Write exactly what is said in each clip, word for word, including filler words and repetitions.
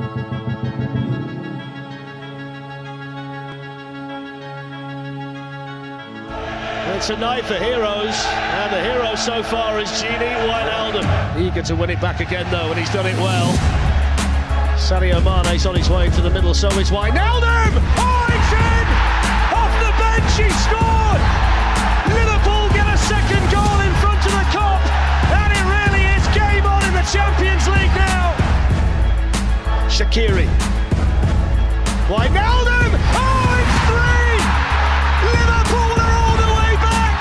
It's a night for heroes, and the hero so far is Gini Wijnaldum. Eager to win it back again though, and he's done it well. Sadio Mane's on his way to the middle, so is Wijnaldum! Oh, it's in! Off the bench, he scored! Liverpool get a second goal in front of the Kop, and it really is game on in the Champions League now! Shaqiri. Wijnaldum! Oh, it's three! Liverpool are all the way back!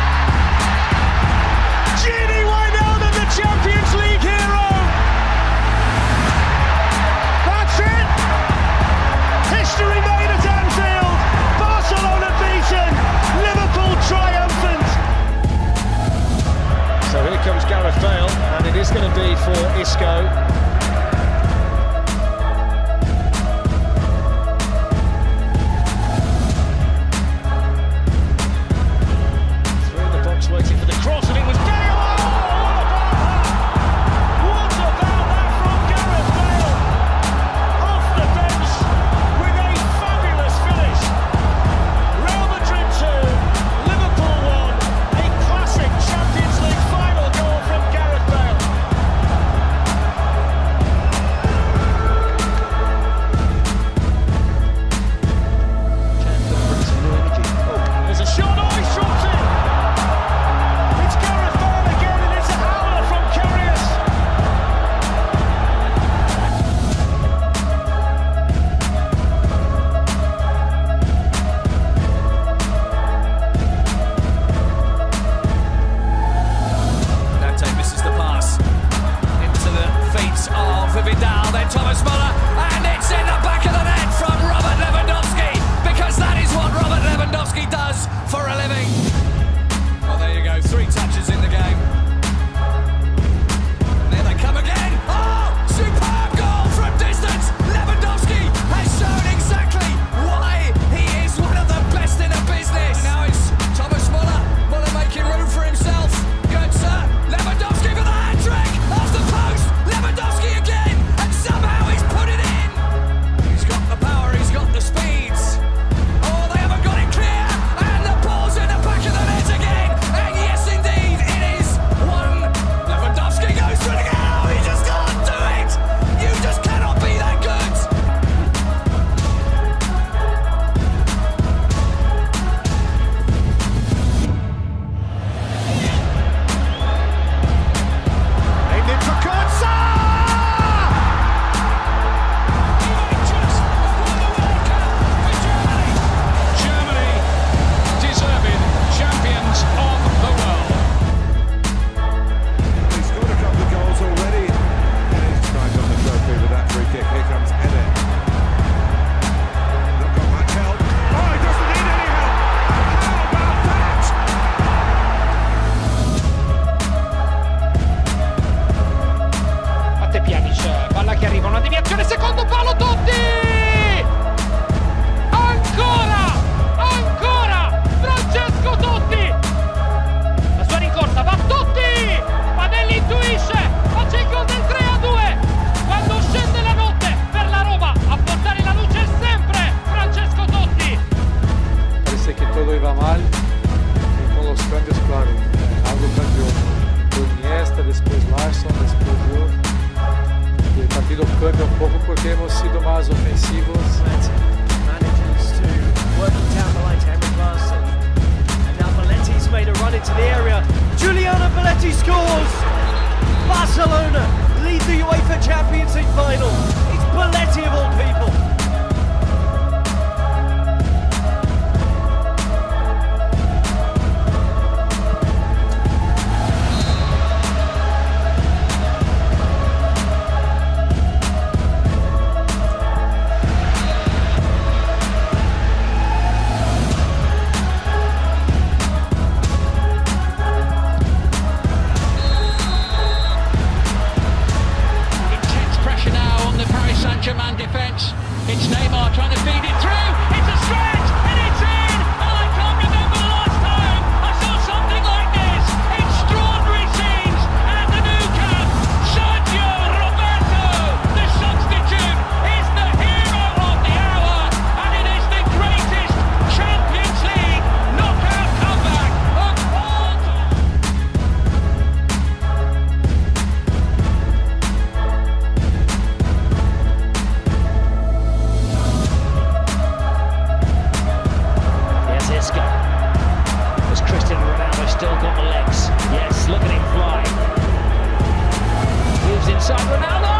Gini Wijnaldum, the Champions League hero! That's it! History made at Anfield! Barcelona beaten! Liverpool triumphant! So here comes Gareth Bale, and it is going to be for Isco. Waiting for the cross, and it was Bale! Oh, what about that? What about that from Gareth Bale? Off the bench with a fabulous finish. Real Madrid two, Liverpool one. A classic Champions League final goal from Gareth Bale. Oh, there's a shot. Oh, he shot it! Vidal, then Thomas Muller, and it's in the back of the net from Robert Lewandowski, because that is what Robert Lewandowski does for a living. Well, there you go, three touches in the game. And there they come again. Oh, superb goal from distance. Lewandowski has shown exactly why he is one of the best in the business. And now it's Thomas Muller, Muller making room for himself. Götze, Lewandowski for the hat-trick, off the post, Lewandowski again. Somehow he's put it in! He's got the power, he's got the speeds. Oh, they haven't got it clear! And the ball's in the back of the net again! And yes, indeed, it is one. Lewandowski goes for it again! Oh, he just can't do it! You just cannot be that good! Aimed in for Götze! Palla che arriva, una deviazione, secondo palo, Totti! Ancora! Ancora! Francesco Totti! La sua rincorsa, va Totti! Padelli intuisce, faccia il gol del tre a due! Quando scende la notte per la Roma, a portare la luce è sempre Francesco Totti! Parece que todo iba mal, y con los cambios, claro, algo cambió. Iniesta, después Larsson, después yo. El partido cambia un poco porque hemos sido más ofensivos. Manages to work it down the line to Henrik Larsson. And now Belletti's made a run into the area. Juliano Belletti scores! Barcelona lead the UEFA Champions League final. It's Belletti of all people. Saint-Germain defence. legs. Yes, look at him fly. Moves inside Ronaldo.